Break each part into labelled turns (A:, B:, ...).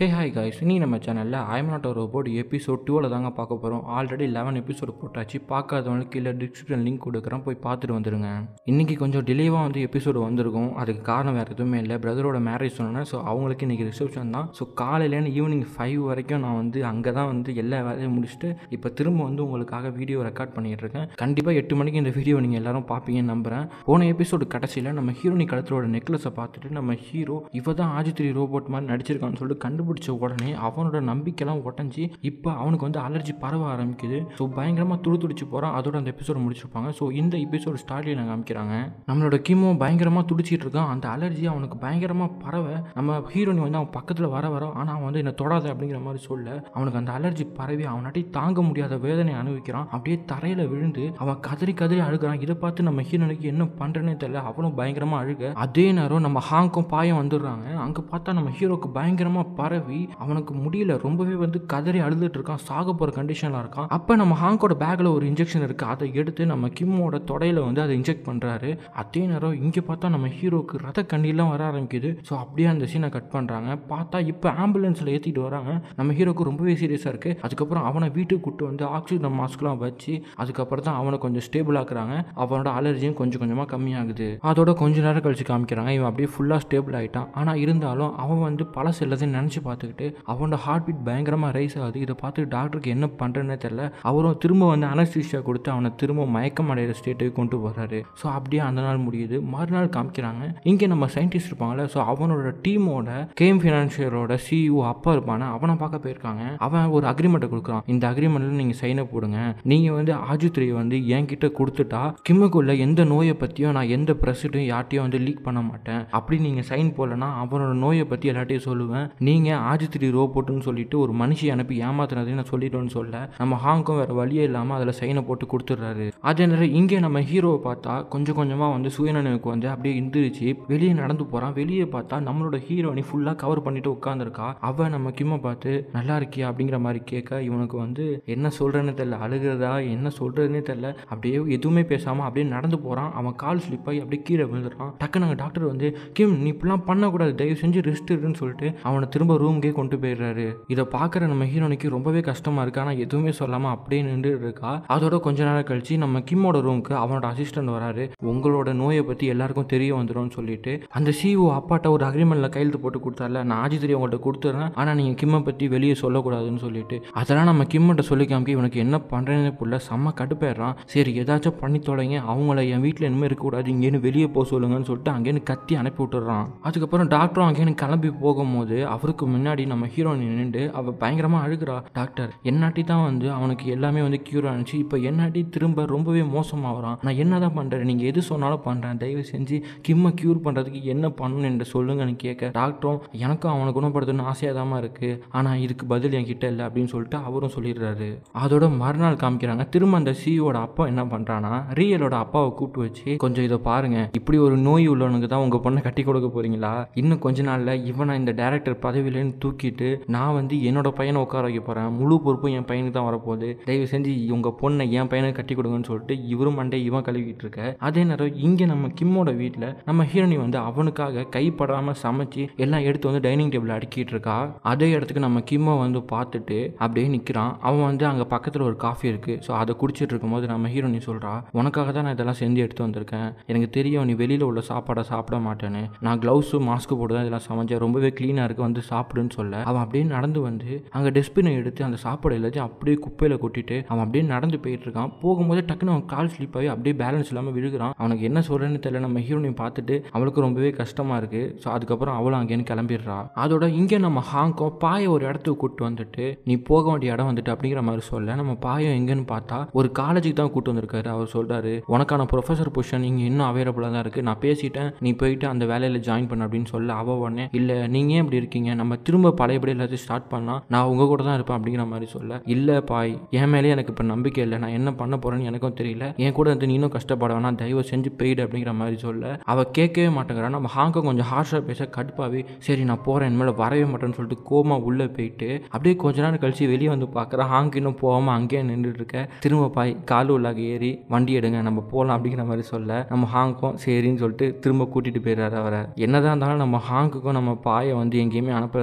A: Hey hi guys, இனி நம்ம சேனலில் I'm not a robot episode 12 தாங்க பார்க்க போகிறோம். ஆல்ரெடி 11 எபிசோடு போட்டாச்சு. பார்க்காதவங்களுக்கு கீழே டிஸ்கிரிப்ஷன் லிங்க் கொடுக்குறேன், போய் பார்த்துட்டு வந்துடுங்க. இன்றைக்கி கொஞ்சம் டிலேவாக எபிசோடு வந்திருக்கும். அதுக்கு காரணம் வேறு எதுவுமே இல்லை, பிரதரோட மேரேஜ் சொன்னேன். ஸோ அவங்களுக்கு இன்றைக்கி ரிசப்ஷன் தான். ஸோ காலையிலேருந்து ஈவினிங் 5 வரைக்கும் நான் அங்கே தான் எல்லா வேலையும் முடிச்சுட்டு இப்போ திரும்ப உங்களுக்காக வீடியோ ரெக்கார்ட் பண்ணிகிட்டு இருக்கேன். கண்டிப்பாக 8 மணிக்கு இந்த வீடியோ நீங்கள் எல்லாரும் பார்ப்பீங்கன்னு நம்புகிறேன். போன எபிசோடு கடைசியில் நம்ம ஹீரோனி கழுத்தோட நெக்லஸை பார்த்துட்டு நம்ம ஹீரோ இவ தான் ஆஜித்ரி ரோபோட் மாதிரி நடிச்சிருக்கான்னு சொல்லிட்டு கண்டுபிடிச்ச உடனே அவனோட நம்பிக்கைலாம் உடஞ்சி இப்போ அவனுக்கு அலர்ஜி பரவ ஆரம்பிக்குது. ஸோ பயங்கரமாக துடிச்சு போகிறான். அதோட அந்த எபிசோட முடிச்சிருப்பாங்க. ஸோ இந்த எபிசோடு ஸ்டார்டில் காமிக்கிறாங்க, நம்மளோட கிமோ பயங்கரமாக துடிச்சிட்டு இருக்கான். அந்த அலர்ஜி அவனுக்கு பயங்கரமாக பரவ நம்ம ஹீரோனி அவன் பக்கத்தில் வர ஆனால் அவன் என்னை தொடாத அப்படிங்கிற மாதிரி சொல்ல அவனுக்கு அந்த அலர்ஜி பரவி அவனாட்டி தாங்க முடியாத வேதனை அனுபவிக்கிறான். அப்படியே தரையில் விழுந்து அவன் கதறி அழுகிறான். இதை பார்த்து நம்ம ஹீரோனுக்கு என்ன பண்ணுறேன்னே தெரியல. அவனும் பயங்கரமாக அழுக. அதே நேரம் நம்ம ஹாங்கும் பாயம் வந்துடுறாங்க. அங்கே பார்த்தா நம்ம ஹீரோக்கு பயங்கரமாக பரவி அவனுக்கு முடியல, ரொம்பவே கதறி அழுதுட்டு இருக்கான். சாக போற கண்டிஷன்ல இருக்கான். அப்ப நம்ம ஹாங்கோட பேக்ல ஒரு இன்ஜெக்ஷன் இருக்கு. அதை எடுத்து நம்ம கிம்மோட தொடையில அதை இன்ஜெக்ட் பண்றாரு. அதே நேரம் இங்க பார்த்தா நம்ம ஹீரோக்கு ரத்த கண்ணீர்லாம் வர ஆரம்பிக்குது. ஸோ அப்படியே அந்த சீனை கட் பண்றாங்க. பார்த்தா இப்ப ஆம்புலன்ஸ்ல ஏத்திட்டு வராங்க. நம்ம ஹீரோக்கு ரொம்பவே சீரியஸா இருக்கு. அதுக்கப்புறம் அவனை வீட்டுக்கு கூட்டு ஆக்சிஜன் மாஸ்க்லாம் வச்சு அதுக்கப்புறம் தான் அவனை கொஞ்சம் ஸ்டேபிள் ஆக்குறாங்க. அவனோட அலர்ஜியும் கொஞ்சம் கொஞ்சமா கம்மியாகுது. அதோட கொஞ்ச நேரம் கழிச்சு காமிக்கிறாங்க, இவன் அப்படியே ஃபுல்லா ஸ்டேபிள் ஆயிட்டான். ஆனா இருந்தாலும் அவன் பழசு எல்லாத்தையும் நினைச்சு பார்த்துக்கிட்டு அவனோட ஹார்ட் பீட் பயங்கரமாக ரைஸ் ஆகுது. இதை பார்த்து டாக்டருக்கு என்ன பண்ணுறேன்னே தெரியல. அவரும் திரும்ப அனஸ்தீசியா கொடுத்து அவனை திரும்ப மயக்கம் அடைகிற ஸ்டேட்டுக்கு கொண்டு போகிறாரு. ஸோ அப்படியே அந்த நாள் முடியுது. மறுநாள் காமிக்கிறாங்க, இங்கே நம்ம சயின்டிஸ்ட் இருப்பாங்கல்ல, ஸோ அவனோட டீமோட கேம் ஃபினான்ஷியரோட சிஇஓ அப்பா இருப்பான, அவனை பார்க்க போயிருக்காங்க. அவன் ஒரு அக்ரிமெண்ட்டை கொடுக்குறான். இந்த அக்ரிமெண்ட்டில் நீங்கள் சைனை போடுங்க. நீங்கள் ஆஜித்ரியை என்கிட்ட கொடுத்துட்டா கிம்முக்குள்ள எந்த நோயை பற்றியும் நான் எந்த ப்ரெஸ்ஸையும் யார்ட்டையும் லீக் பண்ண மாட்டேன். அப்படி நீங்கள் சைன் போடலன்னா அவனோட நோயை பற்றி எல்லாட்டையும் சொல்லுவேன். நீங்கள் ஆஜித்ரி ரோபோட்டுன்னு சொல்லிட்டு ஒரு மனுஷி அனுப்பி ஏமாத்தினதையும் நான் சொல்லிட்டோன்னு சொல்ல நம்ம ஹாங்கும் வேற வழியே இல்லாமல் அதில் சைனை போட்டு கொடுத்துட்றாரு. அதே நேரம் இங்கே நம்ம ஹீரோவை பார்த்தா கொஞ்சம் கொஞ்சமாக சுயநினைவுக்கு அப்படியே எந்திரிச்சு வெளியே நடந்து போகிறான். வெளியே பார்த்தா நம்மளோட ஹீரோனி ஃபுல்லாக கவர் பண்ணிட்டு உட்காந்துருக்கா. அவன் நம்ம கிம்மை பார்த்து நல்லா இருக்கியா அப்படிங்கிற மாதிரி கேட்க இவனுக்கு என்ன சொல்கிறேன்னு தெரியல, அழுகிறதா என்ன சொல்கிறதுனே தெரியல. அப்படியே எதுவுமே பேசாமல் அப்படியே நடந்து போகிறான். அவன் கால் ஸ்லிப்பாகி அப்படியே கீழே விழுந்துடுறான். டக்குனு டாக்டர் கிம் நீ இப்படிலாம் பண்ணக்கூடாது, தயவு செஞ்சு ரெஸ்ட் எடுன்னு சொல்லிட்டு அவனை திரும்ப ரூம்கே கொண்டு போயிடுறாரு. இதை பார்க்குற நம்ம ஹீரோனிக்கு ரொம்பவே கஷ்டமா இருக்கு. ஆனால் எதுவுமே சொல்லாமல் அப்படியே நின்று இருக்கா. அதோட கொஞ்ச நேரம் கழிச்சு நம்ம கிம்மோட ரூமுக்கு அவனோட அசிஸ்டன்ட் வராரு. உங்களோட நோயை பற்றி எல்லாருக்கும் தெரிய வந்துடும் சொல்லிட்டு அந்த சிஓ அப்பாட்ட ஒரு அக்ரிமெண்ட்ல கையெழுத்து போட்டு கொடுத்தால, நான் ஆஜித்ரி உங்கள்கிட்ட கொடுத்துறேன், ஆனால் நீங்கள் கிம்மை பற்றி வெளியே சொல்லக்கூடாதுன்னு சொல்லிட்டு அதெல்லாம் நம்ம கிம்மிட்ட சொல்லி காமிக்க இவனுக்கு என்ன பண்ணுறேன்னு புள்ள செம்ம கடுப்பாயிடுறான். சரி ஏதாச்சும் பண்ணி தொலைங்க, அவங்கள என் வீட்டில் இனிமேல் இருக்கக்கூடாது, இங்கேன்னு வெளியே போக சொல்லுங்கன்னு சொல்லிட்டு அங்கேன்னு கத்தி அனுப்பி விட்டுறான். அதுக்கப்புறம் டாக்டரும் அங்கேன்னு கிளம்பி போகும்போது அவருக்கு முன்னாடி நம்ம ஹீரோயின் நின்று அவள் பயங்கரமாக அழுகிறா. டாக்டர் என்னாட்டி தான் அவனுக்கு எல்லாமே கியூர் ஆனிச்சு, இப்போ என்னாட்டி திரும்ப ரொம்பவே மோசமாகறான், நான் என்ன தான் பண்ணுறேன், நீங்கள் எது சொன்னாலும் பண்ணுறேன், தயவு செஞ்சு கிம்மை க்யூர் பண்ணுறதுக்கு என்ன பண்ணணும் என்று சொல்லுங்கன்னு கேட்க டாக்டரும் எனக்கும் அவனை குணப்படுத்தணும்னு ஆசையாக தான் இருக்குது, ஆனால் இதுக்கு பதில் என்கிட்ட இல்லை அப்படின்னு சொல்லிட்டு அவரும் சொல்லிடுறாரு. அதோட மறுநாள் காமிக்கிறாங்க, திரும்ப அந்த சிஓட அப்பா என்ன பண்ணுறான்னா ரியலோட அப்பாவை கூப்பிட்டு வச்சு கொஞ்சம் இதை பாருங்க, இப்படி ஒரு நோய் உள்ளவனுக்கு தான் உங்கள் பொண்ணை கட்டி கொடுக்க போறீங்களா, இன்னும் கொஞ்ச நாளில் இவனை இந்த டைரக்டர் பதவியிலேருந்து தூக்கிட்டு நான் என்னோட பையனை உட்கார வைக்க போகிறேன், முழு பொறுப்பும் என் பையனுக்கு தான் வரப்போகுது, தயவு செஞ்சு உங்கள் பொண்ணை என் பையனை கட்டி கொடுங்கன்னு சொல்லிட்டு இவரும் மண்டே இவன் கழுவிக்கிட்டு இருக்க. அதே நேரம் இங்கே நம்ம கிம்மோட வீட்டில் நம்ம ஹீரோனி அவனுக்காக கைப்படாமல் சமைச்சு எல்லாம் எடுத்து டைனிங் டேபிள் அடுக்கிட்டு இருக்கா. அதே இடத்துக்கு நம்ம கிம்மை பார்த்துட்டு அப்படியே நிற்கிறான். அவன் அங்கே பக்கத்தில் ஒரு காஃபி இருக்குது. ஸோ அதை குடிச்சிட்டு இருக்கும்போது நம்ம ஹீரோனி சொல்கிறா, உனக்காக தான் நான் இதெல்லாம் செஞ்சு எடுத்து வந்திருக்கேன், எனக்கு தெரியும் நீ வெளியில் உள்ள சாப்பாடை சாப்பிட மாட்டேன்னு, நான் க்ளவுஸு மாஸ்க்கு போட்டு தான் இதெல்லாம் சமைச்சேன், ரொம்பவே க்ளீனாக இருக்குது சாப்பிடுன்னு சொல்ல அவன் அப்படியே நடந்து அங்கே டஸ்ட்பினை எடுத்து அந்த சாப்பாடு எல்லாத்தையும் அப்படியே குப்பையில் கொட்டிட்டு அவன் அப்படியே நடந்து போயிட்டு இருக்கான். போகும்போது டக்குன்னு அவன் கால் ஸ்லிப் ஆகி அப்படியே பேலன்ஸ் இல்லாமல் விழுகிறான். அவனுக்கு என்ன சொல்கிறேன்னு தெரியல. நம்ம ஹீரோனையும் பார்த்துட்டு அவளுக்கு ரொம்பவே கஷ்டமாக இருக்குது. ஸோ அதுக்கப்புறம் அவளும் அங்கேன்னு கிளம்பிடுறா. அதோட இங்கே நம்ம ஹாங்காங் பாயை ஒரு இடத்துக்கு கூப்பிட்டு நீ போக வேண்டிய இடம் அப்படிங்கிற மாதிரி சொல்ல நம்ம பாயம் எங்கன்னு பார்த்தா ஒரு காலேஜுக்கு தான் கூப்பிட்டு வந்திருக்காரு. அவர் சொல்கிறாரு, உனக்கான ப்ரொஃபஸர் பொசிஷன் இங்கே இன்னும் அவைலபிளாக தான் இருக்குது, நான் பேசிட்டேன், நீ போயிட்டு அந்த வேலையில் ஜாயின் பண்ண அப்படின்னு சொல்ல அவ உடனே இல்லை நீங்கள் ஏன் இப்படி இருக்கீங்க, நம்ம திரும்ப பழையபடி எல்லாத்தையும் ஸ்டார்ட் பண்ணலாம், நான் உங்கள் கூட தான் இருப்பேன் அப்படிங்கிற மாதிரி சொல்ல இல்லை பாய் என் மேலே எனக்கு இப்போ நம்பிக்கை இல்லை, நான் என்ன பண்ண போகிறேன்னு எனக்கும் தெரியல, என் கூட நீனும் கஷ்டப்பட வேணாம், தயவு செஞ்சு போயிடு அப்படிங்கிற மாதிரி சொல்ல அவள் கேட்கவே மாட்டேங்கிறான். நம்ம ஹாங்காங் கொஞ்சம் ஹார்ஷாக பேச கடுப்பாகி சரி நான் போகிறேன், என் மேலே வரவே மாட்டேன்னு சொல்லிட்டு கோமா உள்ளே போயிட்டு அப்படியே கொஞ்ச நேரம் கழிச்சு வெளியே பார்க்குறேன். ஹாங்க் இன்னும் போகாமல் அங்கேயே நின்றுட்டு இருக்க. திரும்ப பாய் காலு உள்ளாக ஏறி வண்டி எடுங்க நம்ம போகலாம் அப்படிங்கிற மாதிரி சொல்ல நம்ம ஹாங்கும் சரின்னு சொல்லிட்டு திரும்ப கூட்டிகிட்டு போயிடுறாரு. அவரை என்னதான் இருந்தாலும் நம்ம ஹாங்குக்கும் நம்ம பாயை எங்கேயுமே அனுப்புறது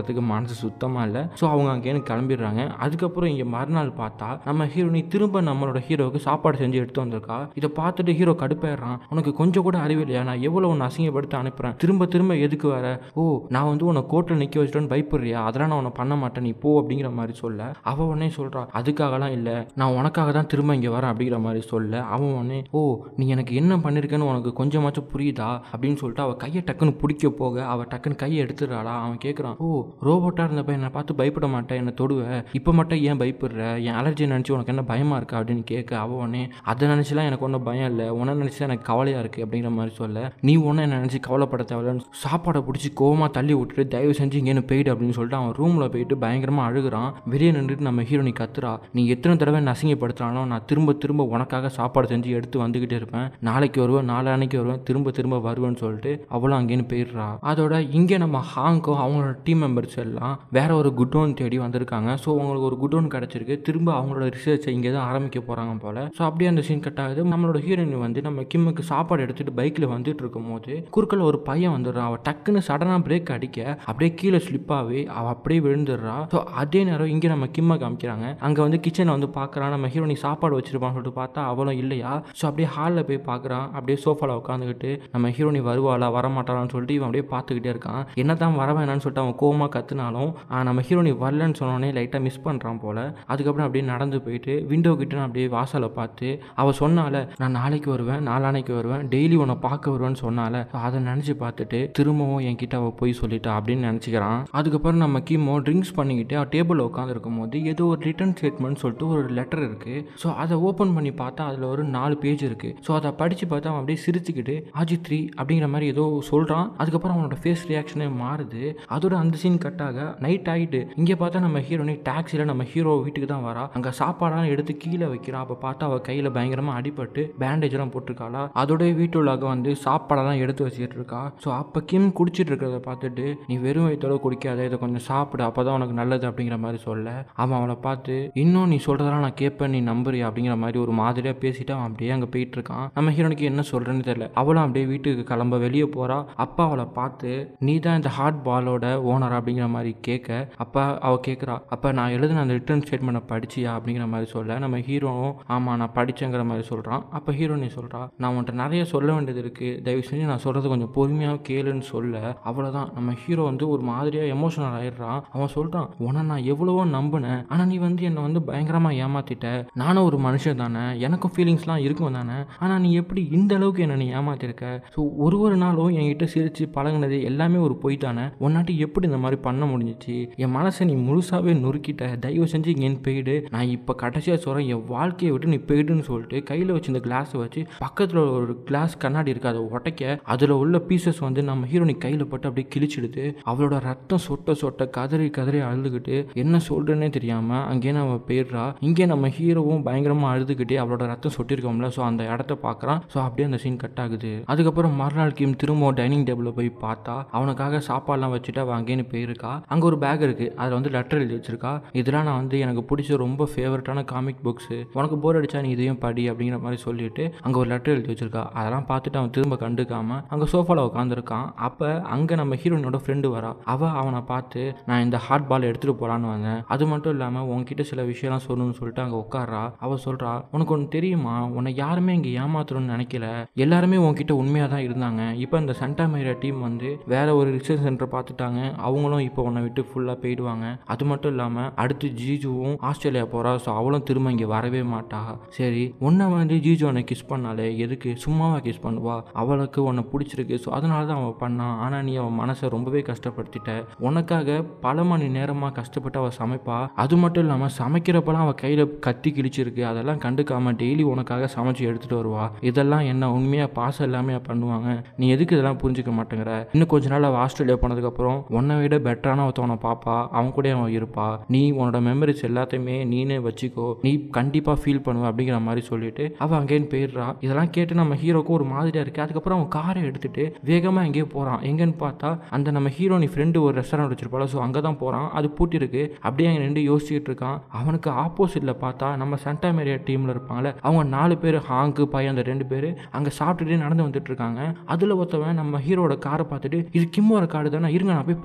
A: வரதுக்கு மனசு சுத்தமாக இல்லை. ஸோ அவங்க அங்கேன்னு கிளம்பிடுறாங்க. அதுக்கப்புறம் இங்கே மறுநாள் பார்த்தா நம்ம ஹீரோனி திரும்ப நம்மளோட ஹீரோவுக்கு சாப்பாடு செஞ்சு எடுத்து வந்திருக்கா. இதை பார்த்துட்டு ஹீரோ கடுப்பாயிடுறான். உனக்கு கொஞ்சம் கூட அறிவு இல்லையா? நான் எவ்வளோ உன்னை அசிங்கப்படுத்த அனுப்புகிறேன், திரும்ப திரும்ப எதுக்கு வர? ஓ, நான் வந்து உன்னை கோர்ட்டில் நிற்க வச்சுட்டோன்னு பயப்படுறியா? அதெல்லாம் நான் உன்னை பண்ண மாட்டேன், நீ போ அப்படிங்கிற மாதிரி சொல்ல அவன் உடனே சொல்கிறா, அதுக்காகலாம் இல்லை, நான் உனக்காக தான் திரும்ப இங்கே வரேன் அப்படிங்கிற மாதிரி சொல்ல அவன் உடனே, ஓ, நீ எனக்கு என்ன பண்ணியிருக்கேன்னு உனக்கு கொஞ்சமாச்சும் புரியுதா அப்படின்னு சொல்லிட்டு அவள் கையை டக்குன்னு பிடிக்க போக அவள் டக்குன்னு கையை எடுத்துடுறாளா. அவன் கேட்குறான், ஓ, ரோபோட்டாக இருந்தப்ப என்னை பார்த்து பயப்பட மாட்டேன், என்னை தொடுவேன், இப்போ மட்டும் ஏன் பயப்படுற? என் அலர்ஜியை நினச்சி உனக்கு என்ன பயமாக இருக்கா அப்படின்னு கேட்க அவன் உடனே, அதை நினச்சிலாம் எனக்கு ஒன்றும் பயம் இல்லை, உன்னை நினச்சி எனக்கு கவலையாக இருக்குது அப்படிங்கிற மாதிரி சொல்ல, நீ ஒன்றும் என்ன நினச்சி கவலைப்பட தேவையில்லைன்னு சாப்பாடை பிடிச்சி கோவமாக தள்ளி விட்டுட்டு தயவு செஞ்சு இங்கேன்னு போயிடு அப்படின்னு சொல்லிட்டு அவன் ரூமில் போயிட்டு பயங்கரமாக அழுகிறான். வெளியே நின்றுட்டு நம்ம ஹீரோனி கத்துறா, நீ எத்தனை தடவை நசிங்கப்படுத்துறானோ நான் திரும்ப திரும்ப உனக்காக சாப்பாடு செஞ்சு எடுத்து வந்துக்கிட்டே இருப்பேன், நாளைக்கு வருவேன், நாளான்னைக்கு வருவேன், திரும்ப திரும்ப வருவேன்னு சொல்லிட்டு அவளும் அங்கேன்னு போயிடுறா. அதோட இங்கே நம்ம ஹாங்கோ அவங்களோட டீம் மெம்பர்ஸ் எல்லாம் வேற ஒரு குடோன் தேடி வந்திருக்காங்க. ஸோ அவங்களுக்கு ஒரு குடோன் கிடச்சிருக்கு. திரும்ப அவங்களோட ரிசர்ச்சை இங்கே தான் ஆரம்பிக்க போகிறாங்க போல. ஸோ அப்படியே அந்த சீன் கட் ஆகுது. நம்மளோட ஹீரோயின் வந்து நம்ம கிம்முக்கு சாப்பாடு எடுத்துட்டு பைக்கில் வந்துட்டு இருக்கும் போது குறுக்கல ஒரு பையன் வந்துடுறான். அவள் டக்குன்னு சடனாக பிரேக் அடிக்க அப்படியே கீழே ஸ்லிப்பாகவே அவள் அப்படியே விழுந்துடுறா. ஸோ அதே நேரம் இங்கே நம்ம கிம்மை காமிக்கிறாங்க. அங்கே வந்து கிச்சனில் வந்து பார்க்குறான், நம்ம ஹீரோனி சாப்பாடு வச்சிருப்பான்னு சொல்லிட்டு பார்த்தா அவளும் இல்லையா. ஸோ அப்படியே ஹாலில் போய் பார்க்குறான். அப்படியே சோஃபாவில் உட்காந்துக்கிட்டு நம்ம ஹீரோனி வருவாளா வரமாட்டாளான்னு சொல்லிட்டு இவன் அப்படியே பார்த்துக்கிட்டே இருக்கான். என்ன தான் வர வேணான்னு சொல்லிட்டு அவன் கோவமாக கத்துனாலும் நம்ம ஹீரோனி வரலன்னு சொன்னோடனே லைட்டாக மிஸ் பண்ணுறான் போல. அதுக்கப்புறம் அப்படியே நடந்து போயிட்டு விண்டோ கிட்ட அப்படியே வாசலை பார்த்து அவள் சொன்னால, நான் நாளைக்கு வருவேன், நாளானைக்கு வருவேன், டெய்லி உன்னை பார்க்க வருவேன்னு சொன்னால, அதை நினச்சி பார்த்துட்டு திரும்பவும் என்கிட்ட அவள் போய் சொல்லிட்டா அப்படின்னு நினச்சிக்கிறான். அதுக்கப்புறம் நம்ம கீமோ ட்ரிங்க்ஸ் பண்ணிக்கிட்டு டேபிளில் உட்காந்துருக்கும் போது ஏதோ ஒரு ரிட்டர்ன் ஸ்டேட்மெண்ட் சொல்லிட்டு ஒரு லெட்டர் இருக்குது. ஸோ அதை ஓப்பன் பண்ணி பார்த்தா அதில் ஒரு 4 பேஜ் இருக்குது. ஸோ அதை படித்து பார்த்தா அவன் அப்படியே சிரிச்சுக்கிட்டு ஆஜித்ரி அப்படிங்கிற மாதிரி ஏதோ சொல்கிறான். அதுக்கப்புறம் அவனோட ஃபேஸ் ரியாக்ஷனே மாறுது. அதோட அந்த சீன் கட்டாக நைட் ஆகிட்டு இங்கே பார்த்தா நம்ம ஹீரோனி டாக்ஸியில் நம்ம ஹீரோ வீட்டுக்கு தான் வரா. அங்கே சாப்பாடெல்லாம் எடுத்து கீழே வைக்கிறான். அப்போ பார்த்தா அவள் கையில் பயங்கரமாக அடிபட்டு பேண்டேஜெல்லாம் போட்டிருக்காளா. அதோட வீட்டுள்ளாக வந்து சாப்பாடெல்லாம் எடுத்து வச்சுட்டு இருக்கா. ஸோ அப்போ கிம் குடிச்சிட்டு இருக்கிறத பார்த்துட்டு, நீ வெறும் வயிற்றோட குடிக்காத, இதை கொஞ்சம் சாப்பிடு, அப்போ தான் உனக்கு நல்லது அப்படிங்கிற மாதிரி சொல்ல அவன் அவளை பார்த்து, இன்னும் நீ சொல்கிறதெல்லாம் நான் கேட்பேன், நீ நம்புறியா அப்படிங்கிற மாதிரி ஒரு மாதிரியாக பேசிட்டு அவன் அப்படியே அங்கே போயிட்டு இருக்கான். நம்ம ஹீரோனுக்கு என்ன சொல்கிறேன்னு தெரியல. அவளும் அப்படியே வீட்டுக்கு கிளம்ப வெளியே போகிறா. அப்பா அவளை பார்த்து, நீ தான் இந்த ஹார்ட் பாலோட ஓனர் அப்படிங்கிற மாதிரி கேட்க அப்பா அவள் கேட்குறா, அப்போ நான் எழுதின அந்த ரிட்டர்ன் ஸ்டேட்மெண்ட்டை படிச்சியா அப்படிங்கிற மாதிரி சொல்ல நம்ம ஹீரோவும் ஆமாம் நான் படித்தேங்கிற மாதிரி சொல்கிறான். அப்போ ஹீரோனி சொல்கிறா, நான் உன்ட்ட நிறைய சொல்ல வேண்டியது இருக்குது, தயவு செஞ்சு நான் சொல்கிறது கொஞ்சம் பொறுமையாக கேளுன்னு சொல்ல அவ்வளோதான் நம்ம ஹீரோ வந்து ஒரு மாதிரியாக எமோஷனல் ஆயிடுறான். அவன் சொல்கிறான், உன்னை நான் எவ்வளவோ நம்பினேன், ஆனால் நீ வந்து என்னை வந்து பயங்கரமாக ஏமாற்றிட்ட, நானும் ஒரு மனுஷன் தானே, எனக்கும் ஃபீலிங்ஸ்லாம் இருக்கும் தானே, ஆனால் நீ எப்படி இந்த அளவுக்கு என்னை நீ ஏமாற்றிருக்க? ஸோ ஒரு நாளும் என்கிட்ட சிரித்து பழகினது எல்லாமே ஒரு பொய் தானே, உன்னாட்டி எப்படி இந்த மாதிரி பண்ண முடிஞ்சிச்சு? என் மனசை நீ முழுசாகவே நொறுக்கிட்ட, தயவு செஞ்சு இங்கேன்னு போயிடு, நான் இப்போ கடைசியாக சொல்கிறேன், என் வாழ்க்கையை விட்டு நீ போயிடுன்னு சொல்லிட்டு கையில் வச்சு இந்த கிளாஸை வச்சு பக்கத்தில் ஒரு கிளாஸ் கண்ணாடி இருக்குது அதை உடைக்க அதில் உள்ள பீசஸ் வந்து நம்ம ஹீரோனி கையில் பட்டு அப்படியே கிழிச்சிடுது. அவளோட ரத்தம் சொட்ட சொட்ட கதறி கதறி அழுதுகிட்டு என்ன சொல்கிறேன்னே தெரியாமல் அங்கேயே நம்ம போயிடுறா. இங்கே நம்ம ஹீரோவும் பயங்கரமாக அழுதுகிட்டே அவளோட ரத்தம் சொட்டிருக்கோம்ல, ஸோ அந்த இடத்த பார்க்குறான். ஸோ அப்படியே அந்த சீன் கட் ஆகுது. அதுக்கப்புறம் மறுநாள் கிம் திரும்ப டைனிங் டேபிளில் போய் பார்த்தா அவனுக்காக சாப்பாடுலாம் வச்சுட்டு அவள் அங்கேன்னு போயிருக்கா. அங்கே ஒரு பேக் இருக்குது, அதில் வந்து லெட்டர் எழுதி வச்சிருக்கா. இதெல்லாம் நான் வந்து எனக்கு பிடிச்ச ரொம்ப ஃபேவரட்டான காமிக் புக்ஸு, உனக்கு போர் அடிச்சா நீ இதையும் படி அப்படிங்கிற மாதிரி சொல்லிட்டு அங்கே ஒரு லெட்டர் எழுதி வச்சிருக்கா. அதெல்லாம் பார்த்துட்டு அவன் திரும்ப கண்டுக்காமல் அங்கே சோஃபாவில் உட்காந்துருக்கான். அப்போ அங்கே நம்ம ஹீரோயினோட ஃப்ரெண்டு வரா. அவள் அவனை பார்த்து, நான் இந்த ஹார்ட் பால் எடுத்துகிட்டு போகலான்னு வந்தேன், அது மட்டும் இல்லாமல் உன்கிட்ட சில விஷயம்லாம் சொல்லணும்னு சொல்லிட்டு அங்கே உட்கார்றா. அவள் சொல்கிறா, உனக்கு ஒன்று தெரியுமா, உன்னை யாருமே இங்கே ஏமாத்தணும்னு நினைக்கல, எல்லாருமே உன்கிட்ட உண்மையாக தான் இருந்தாங்க. இப்போ இந்த சண்டா மைரா டீம் வந்து வேற ஒரு ரிசர்ச் சென்டர் பார்த்துட்டாங்க, அவங்களும் இப்போ உன்னை விட்டு ஃபுல்லாக போயிடுவாங்க. அது மட்டும் இல்லாமல் அடுத்து ஜீஜுவும் ஆஸ்திரேலியா போகிறா. ஸோ அவளும் திரும்ப இங்கே வரவே மாட்டா. சரி, உன்னை வந்து ஜீஜு உன்னை கிஸ் பண்ணாலே எதுக்கு, சும்மாவா கிஸ் பண்ணுவா, அவளுக்கு உன்னை பிடிச்சிருக்கு, ஸோ அதனால தான் அவள் பண்ணான். ஆனால் நீ அவன் மனசை ரொம்பவே கஷ்டப்படுத்திட்ட, உனக்காக பல மணி நேரமாக கஷ்டப்பட்டு அவள் சமைப்பா. அது மட்டும் இல்லாமல் சமைக்கிறப்பெல்லாம் அவள் கையில் கத்தி கிழிச்சிருக்கு, அதெல்லாம் கண்டுக்காமல் டெய்லி உனக்காக சமைச்சு எடுத்துகிட்டு வருவா. இதெல்லாம் என்ன உண்மையாக பாசம் எல்லாமே பண்ணுவாங்க, நீ எதுக்கு இதெல்லாம் புரிஞ்சிக்க மாட்டேங்கிற? இன்னும் கொஞ்ச நாள் அவள் ஆஸ்திரேலியா போனதுக்கப்புறம் உன்னை விட பெட்டரான ஒருத்தவனை பாப்பா, அவன் கூட அவன் இருப்பா, நீ உன்னோட மெமரிஸ் எல்லாத்தையுமே நீனே வச்சுக்கோ, நீ கண்டிப்பாக ஃபீல் பண்ணுவ அப்படிங்கிற மாதிரி சொல்லிட்டு அவள் அங்கேன்னு போயிடுறா. இதெல்லாம் கேட்டு நம்ம ஹீரோக்கு ஒரு மாதிரியாக இருக்குது. அதுக்கப்புறம் அவன் காரை எடுத்துட்டு வேகமாக எங்கேயோ போகிறான். எங்கேன்னு பார்த்தா அந்த நம்ம ஹீரோனி ஃப்ரெண்டு ஒரு ரெஸ்டாரண்ட் வச்சிருப்பாள். ஸோ அங்கே தான் போகிறான். அது பூட்டிருக்கு. அப்படியே அங்கே நின்று யோசிச்சுட்டு இருக்கான். அவனுக்கு ஆப்போசிட்டில் பார்த்தா நம்ம சண்டா மேரியா டீமில் இருப்பாங்களே அவங்க 4 பேர், ஹாங்கு பையன் அந்த 2 பேர் அங்கே சாப்பிட்டுட்டே நடந்து வந்துட்டு இருக்காங்க. அதில் ஒருத்தவன் நம்ம ஹீரோட காரை பார்த்துட்டு, இது கிம்மோட காரு தானே, இருங்க நான் போய் பக்கத்தில்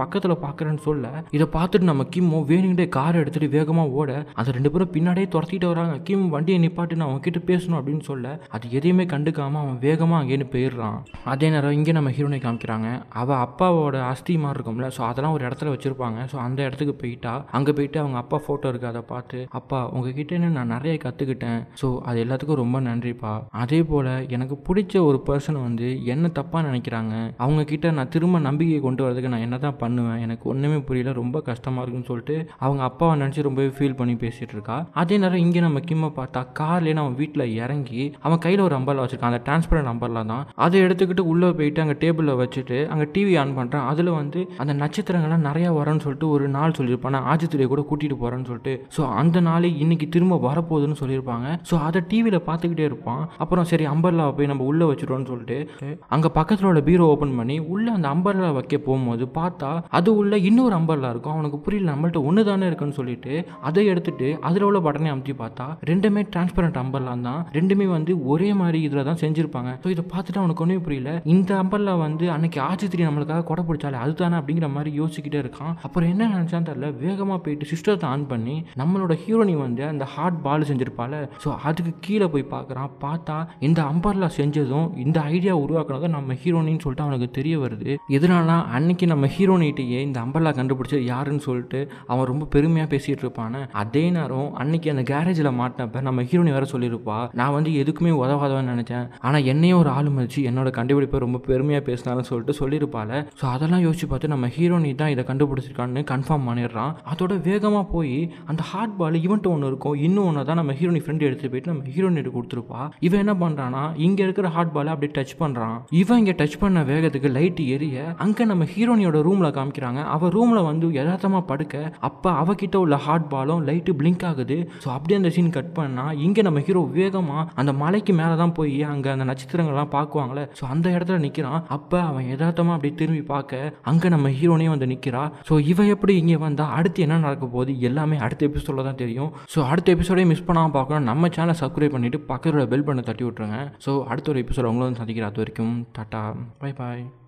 A: பார்க்குறேன்னு சொல்ல இதை பார்த்துட்டு நம்ம கிம்மோ வேணுங்கிட்டே காரை எடுத்துட்டு வேகமாக ஓட அந்த 2 பேரும் பின்னாடியே துரத்திட்டு வராங்க. கிம் வண்டியை நிப்பாட்டு நான் அவன்கிட்ட பேசணும் அப்படின்னு சொல்ல அது எதையுமே கண்டுக்காம அவன் வேகமாக அங்கேன்னு போயிடுறான். அதே நேரம் இங்கே நம்ம ஹீரோனை காமிக்கிறாங்க. அவள் அப்பாவோட அஸ்தி மாதிரி இருக்கும்ல, ஸோ அதெல்லாம் ஒரு இடத்துல வச்சிருப்பாங்க. ஸோ அந்த இடத்துக்கு போயிட்டா அங்கே போயிட்டு அவங்க அப்பா ஃபோட்டோ இருக்கு, அதை பார்த்து அப்பா உங்ககிட்ட நான் நிறைய கற்றுக்கிட்டேன், ஸோ அது எல்லாத்துக்கும் ரொம்ப நன்றிப்பா. அதே போல் எனக்கு பிடிச்ச ஒரு பர்சன் வந்து என்ன தப்பாக நினைக்கிறாங்க, அவங்க கிட்ட நான் திரும்ப நம்பிக்கையை கொண்டு வரதுக்கு நான் என்ன தான் பண்ணுவேன், எனக்கு ஒன்றுமே புரியல, ரொம்ப கஷ்டமாக இருக்குன்னு சொல்லிட்டு அவங்க அப்பாவை நினச்சி ரொம்பவே ஃபீல் பண்ணி பேசிகிட்டு இருக்கா. அதே நேரம் இங்கே நம்ம கிம்மை பார்த்தா கார்லேயே அவன் வீட்டில் இறங்கி அவன் கையில் ஒரு அம்பர்லா வச்சிருக்கான், அந்த டிரான்ஸ்பரண்ட் அம்பர்லா தான். அதை எடுத்துக்கிட்டு உள்ளே போயிட்டு அங்கே டேபிளில் வச்சுட்டு அங்கே டிவி ஆன் பண்ணுறான். அதில் வந்து அந்த நட்சத்திரங்கள்லாம் நிறையா வரேன்னு சொல்லிட்டு ஒரு நாள் சொல்லியிருப்பான், ஆஜித்திரியை கூட கூட்டிகிட்டு போகிறேன்னு சொல்லிட்டு. ஸோ அந்த நாளை இன்னைக்கு திரும்ப வரப்போகுதுன்னு சொல்லியிருப்பாங்க. ஸோ அதை டிவியில் பார்த்துக்கிட்டே இருப்பான். அப்புறம் சரி அம்பர்லாவை போய் நம்ம உள்ளே வச்சுட்டோம்னு சொல்லிட்டு அங்கே பக்கத்தில் உள்ள பீரோ ஓப்பன் பண்ணி உள்ளே அந்த அம்பர்லா வைக்க போகும்போது பார்த்தா அது உள்ள இன்னொரு அம்பர்லா இருக்கும். அவனுக்கு புரியல, நம்மள்ட்ட ஒன்று தானே இருக்குன்னு சொல்லிட்டு அதை எடுத்துட்டு அதில் உள்ள பட்டனை அமுத்தி பார்த்தா ரெண்டுமே டிரான்ஸ்பரண்ட் அம்பர்லா தான், ரெண்டுமே வந்து ஒரே மாதிரி இதில் தான் செஞ்சுருப்பாங்க. ஸோ இதை பார்த்துட்டு அவனுக்கு ஒன்றுமே புரியல, இந்த அம்பர்லா வந்து அன்னைக்கு ஆஜித்திரி நம்மளுக்காக கொடை பிடிச்சாலே அதுதானே அப்படிங்கிற மாதிரி யோசிச்சுக்கிட்டே இருக்கான். அப்புறம் என்ன நினச்சான்னு தெரியல, வேகமாக போயிட்டு சிஸ்டத்தை ஆன் பண்ணி நம்மளோட ஹீரோனி வந்து அந்த ஹார்ட் பால் செஞ்சிருப்பால, ஸோ அதுக்கு கீழே போய் பார்க்குறான். பார்த்தா இந்த அம்பர்லா செஞ்சதும் இந்த ஐடியா உருவாக்குனதும் நம்ம ஹீரோனின்னு சொல்லிட்டு அவனுக்கு தெரிய வருது. எதனால அன்னைக்கு நம்ம ஹீரோனிட்டையே இந்த அம்பர்லா கண்டுபிடிச்சது யாருன்னு சொல்லிட்டு அவன் ரொம்ப பெருமையாக பேசிகிட்டு இருப்பானே. அதே நேரம் அன்னைக்கு அந்த கேரேஜில் மாட்டினப்ப நம்ம ஹீரோனி வேற சொல்லியிருப்பா, நான் வந்து எதுக்குமே உதவாதவன்னு நினச்சேன், ஆனால் என்னையும் ஒரு ஆளு மதிச்சு என்னோட கண்டுபிடிப்பை ரொம்ப பெருமையாக பேசினாலும் சொல்லிட்டு சொல்லியிருப்பால. ஸோ அதெல்லாம் யோசிச்சு பார்த்து நம்ம ஹீரோனி தான் இதை கண்டுபிடிச்சிருக்கான்னு கன்ஃபார்ம் பண்ணிடுறான். அதோட வேகமாக போய் அந்த ஹார்ட் பால் இவன்ட்டு ஒன்று இருக்கும், இன்னும் ஒன்று தான் நம்ம ஹீரோனி ஃப்ரெண்டு எடுத்துகிட்டு போயிட்டு நம்ம ஹீரோனிட்டு கொடுத்துருப்பா. இவன் என்ன பண்ணுறான்னா இங்கே இருக்கிற ஹார்ட் பாலை அப்படியே டச் பண்ணுறான். இவன் இங்கே டச் பண்ண வேகத்துக்கு லைட் எரிய அங்கே நம்ம ஹீரோனியோட ரூமில் காமிக்கிறாங்க. அவள் ரூமில் வந்து யதார்த்தமாக படுக்க அப்போ அவகிட்ட உள்ள ஹார்ட் பாலும் லைட்டு பிளிங்க் ஆகுது. ஸோ அப்படியே அந்த சீன் கட் பண்ணா இங்கே நம்ம ஹீரோ வேகமாக அந்த மலைக்கு மேலே தான் போய் அங்கே அந்த நட்சத்திரங்கள்லாம் பார்க்குவாங்களே, ஸோ அந்த இடத்துல நிற்கிறான். அப்போ அவன் யதார்த்தமாக அப்படியே திரும்பி பார்க்க அங்கே நம்ம ஹீரோனையும் வந்து நிற்கிறா. ஸோ இவன் எப்படி இங்கே வந்தால் அடுத்து என்ன நடக்க போகுது எல்லாமே அடுத்த எபிசோடில் தான் தெரியும். ஸோ அடுத்த எபிசோடே மிஸ் பண்ணாமல் பார்க்கணும், நம்ம சேனலை சப்ஸ்கிரைப் பண்ணிவிட்டு பக்கத்தோட பெல் பண்ண தட்டி விட்ருங்க. ஸோ அடுத்த ஒரு எபிசோட் அவங்களும் சந்திக்கிற, அது வரைக்கும் டாட்டா பை பாய்.